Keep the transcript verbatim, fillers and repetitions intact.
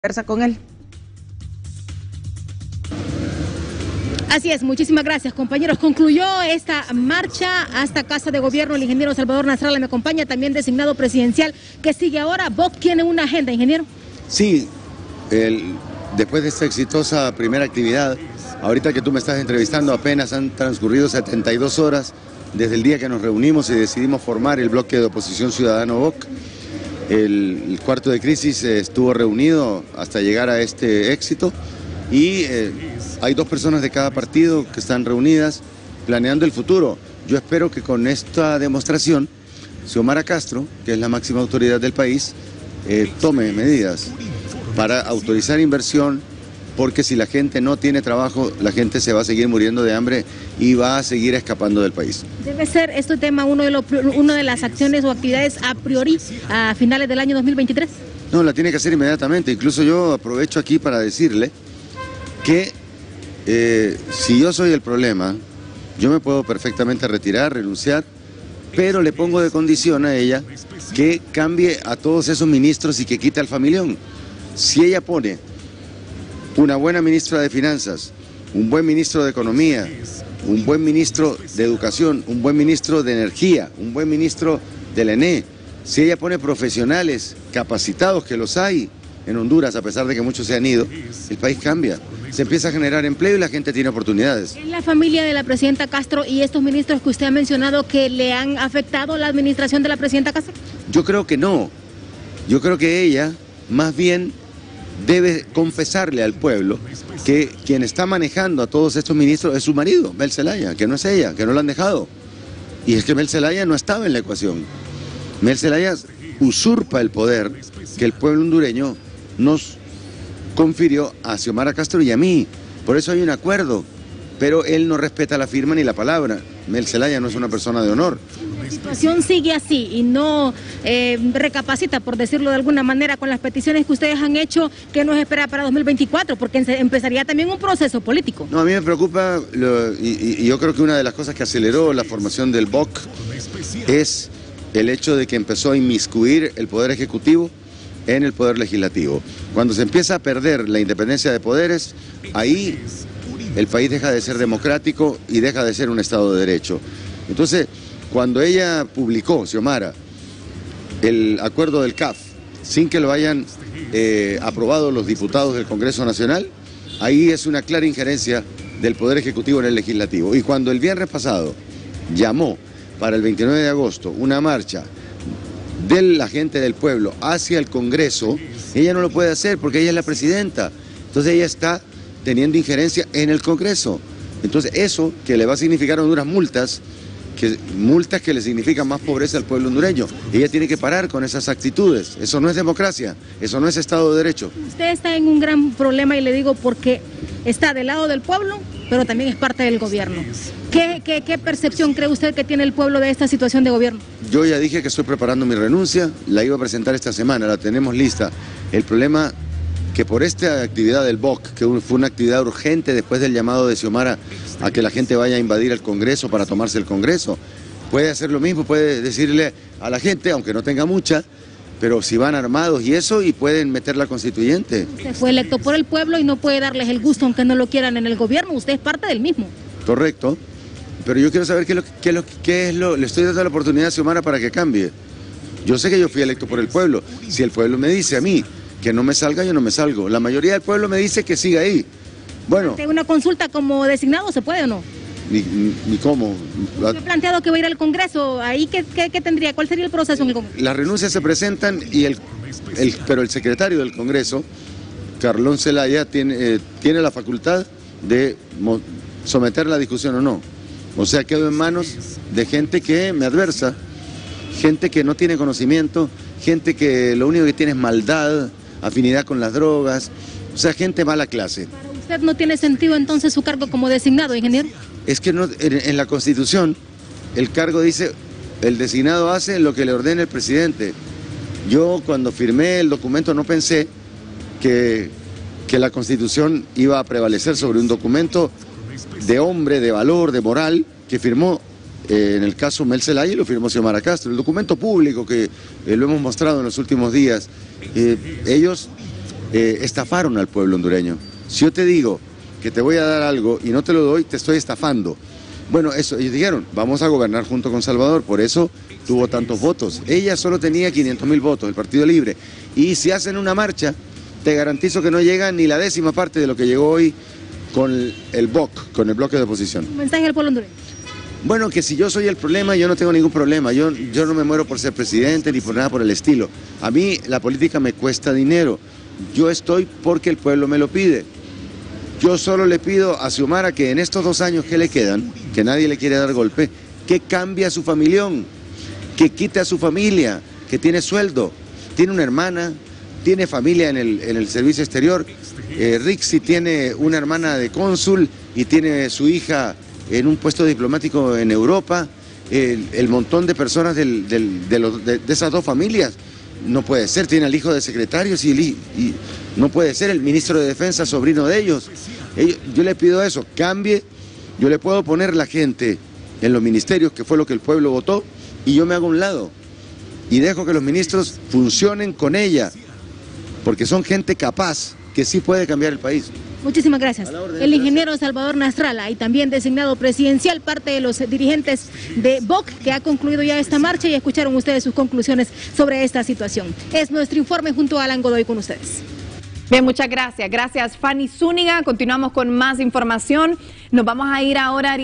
conversa con él. Así es, muchísimas gracias, compañeros. Concluyó esta marcha hasta Casa de Gobierno. El ingeniero Salvador Nasralla me acompaña, también designado presidencial. ¿Qué sigue ahora? V O C tiene una agenda, ingeniero. Sí, el, después de esta exitosa primera actividad, ahorita que tú me estás entrevistando, apenas han transcurrido setenta y dos horas desde el día que nos reunimos y decidimos formar el bloque de oposición ciudadano V O C. El, el cuarto de crisis eh, estuvo reunido hasta llegar a este éxito y eh, hay dos personas de cada partido que están reunidas planeando el futuro. Yo espero que con esta demostración Xiomara Castro, que es la máxima autoridad del país, eh, tome medidas para autorizar inversión, porque si la gente no tiene trabajo, la gente se va a seguir muriendo de hambre y va a seguir escapando del país. ¿Debe ser este tema uno de, los, uno de las acciones o actividades a priori a finales del año dos mil veintitrés? No, la tiene que hacer inmediatamente. Incluso yo aprovecho aquí para decirle que eh, si yo soy el problema, yo me puedo perfectamente retirar, renunciar, pero le pongo de condición a ella que cambie a todos esos ministros y que quite al familión. Si ella pone una buena ministra de Finanzas, un buen ministro de Economía, un buen ministro de Educación, un buen ministro de Energía, un buen ministro del E N E, si ella pone profesionales capacitados, que los hay en Honduras, a pesar de que muchos se han ido, el país cambia. Se empieza a generar empleo y la gente tiene oportunidades. ¿Es la familia de la presidenta Castro y estos ministros que usted ha mencionado que le han afectado la administración de la presidenta Castro? Yo creo que no. Yo creo que ella, más bien, debe confesarle al pueblo que quien está manejando a todos estos ministros es su marido, Mel Zelaya, que no es ella, que no lo han dejado. Y es que Mel Zelaya no estaba en la ecuación. Mel Zelaya usurpa el poder que el pueblo hondureño nos confirió a Xiomara Castro y a mí. Por eso hay un acuerdo, pero él no respeta la firma ni la palabra. Mel Zelaya no es una persona de honor. La situación sigue así y no eh, recapacita, por decirlo de alguna manera, con las peticiones que ustedes han hecho. ¿Qué nos espera para dos mil veinticuatro? Porque empezaría también un proceso político. No, a mí me preocupa, lo, y, y yo creo que una de las cosas que aceleró la formación del V O C es el hecho de que empezó a inmiscuir el Poder Ejecutivo en el Poder Legislativo. Cuando se empieza a perder la independencia de poderes, ahí el país deja de ser democrático y deja de ser un Estado de Derecho. Entonces, cuando ella publicó, Xiomara, el acuerdo del C A F, sin que lo hayan eh, aprobado los diputados del Congreso Nacional, ahí es una clara injerencia del Poder Ejecutivo en el Legislativo. Y cuando el viernes pasado llamó para el veintinueve de agosto una marcha de la gente del pueblo hacia el Congreso, ella no lo puede hacer porque ella es la presidenta. Entonces ella está teniendo injerencia en el Congreso. Entonces eso que le va a significar a Honduras multas, que, multas que le significan más pobreza al pueblo hondureño. Ella tiene que parar con esas actitudes. Eso no es democracia, eso no es Estado de Derecho. Usted está en un gran problema y le digo porque está del lado del pueblo, pero también es parte del gobierno. ¿Qué, qué, qué percepción cree usted que tiene el pueblo de esta situación de gobierno? Yo ya dije que estoy preparando mi renuncia, la iba a presentar esta semana, la tenemos lista. El problema que por esta actividad del V O C, que fue una actividad urgente después del llamado de Xiomara a que la gente vaya a invadir el Congreso para tomarse el Congreso, puede hacer lo mismo, puede decirle a la gente, aunque no tenga mucha, pero si van armados y eso, y pueden meter la constituyente. Usted fue electo por el pueblo y no puede darles el gusto aunque no lo quieran en el gobierno, usted es parte del mismo. Correcto, pero yo quiero saber qué es lo, qué es lo, qué es lo le estoy dando la oportunidad a Xiomara para que cambie. Yo sé que yo fui electo por el pueblo, si el pueblo me dice a mí que no me salga, yo no me salgo. La mayoría del pueblo me dice que siga ahí. Bueno. ¿Una consulta como designado se puede o no? Ni, ni, ni cómo. Yo he planteado que va a ir al Congreso, ahí qué, qué, qué tendría, ¿cuál sería el proceso en el Congreso? Las renuncias se presentan, y el, el, pero el secretario del Congreso, Carlón Zelaya, tiene, eh, tiene la facultad de someter la discusión o no. O sea, quedo en manos de gente que me adversa, gente que no tiene conocimiento, gente que lo único que tiene es maldad, afinidad con las drogas, o sea, gente mala clase. ¿Para usted no tiene sentido entonces su cargo como designado, ingeniero? Es que no, en, en la Constitución el cargo dice, el designado hace lo que le ordena el presidente. Yo cuando firmé el documento no pensé que, que la Constitución iba a prevalecer sobre un documento de hombre, de valor, de moral, que firmó eh, en el caso Mel Zelaya y lo firmó Xiomara Castro. El documento público que eh, lo hemos mostrado en los últimos días, eh, ellos eh, estafaron al pueblo hondureño. Si yo te digo que te voy a dar algo y no te lo doy, te estoy estafando. Bueno, eso, ellos dijeron, vamos a gobernar junto con Salvador, por eso tuvo tantos votos. Ella solo tenía quinientos mil votos, el Partido Libre. Y si hacen una marcha, te garantizo que no llega ni la décima parte de lo que llegó hoy con el B O C, con el bloque de oposición. ¿Un mensaje al pueblo hondureño? Bueno, que si yo soy el problema, yo no tengo ningún problema. Yo, yo no me muero por ser presidente ni por nada por el estilo. A mí la política me cuesta dinero. Yo estoy porque el pueblo me lo pide. Yo solo le pido a Xiomara que en estos dos años que le quedan, que nadie le quiere dar golpe, que cambie a su familión, que quite a su familia, que tiene sueldo, tiene una hermana, tiene familia en el, en el servicio exterior. Eh, Rixi tiene una hermana de cónsul y tiene su hija en un puesto diplomático en Europa. El, el montón de personas del, del, de, los, de, de esas dos familias. No puede ser, tiene al hijo de secretarios y, el, y no puede ser el ministro de Defensa, sobrino de ellos. ellos. Yo le pido eso, cambie, yo le puedo poner la gente en los ministerios, que fue lo que el pueblo votó, y yo me hago a un lado y dejo que los ministros funcionen con ella, porque son gente capaz que sí puede cambiar el país. Muchísimas gracias. El ingeniero Salvador Nasralla, y también designado presidencial, parte de los dirigentes de B O C, que ha concluido ya esta marcha, y escucharon ustedes sus conclusiones sobre esta situación. Es nuestro informe junto a Alan Godoy con ustedes. Bien, muchas gracias. Gracias, Fanny Zúñiga. Continuamos con más información. Nos vamos a ir ahora.